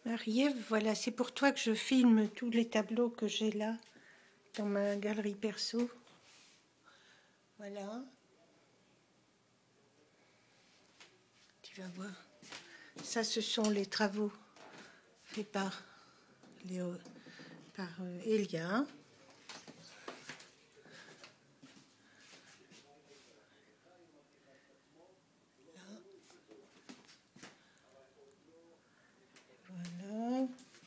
Marie-Ève, voilà, c'est pour toi que je filme tous les tableaux que j'ai là, dans ma galerie perso. Voilà. Tu vas voir. Ça, ce sont les travaux faits par Elia. Voilà.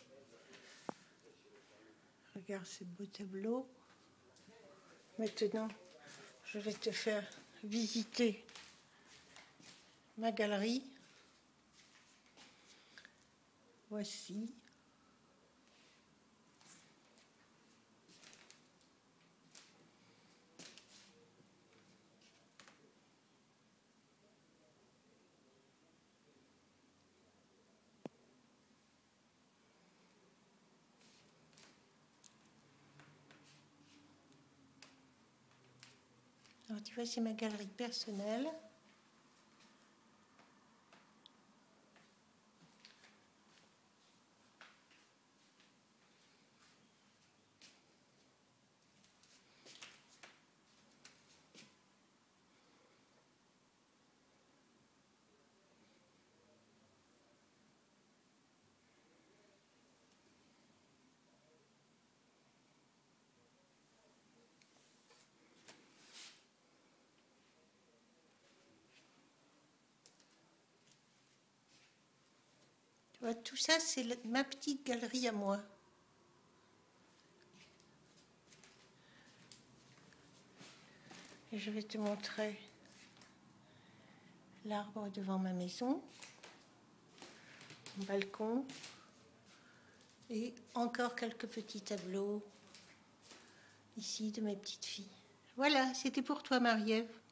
Regarde ces beaux tableaux. Maintenant, je vais te faire visiter ma galerie. Voici. Alors, tu vois, c'est ma galerie personnelle. Tu vois, tout ça, c'est ma petite galerie à moi. Et je vais te montrer l'arbre devant ma maison, mon balcon, et encore quelques petits tableaux ici de mes petites filles. Voilà, c'était pour toi, Marie-Ève.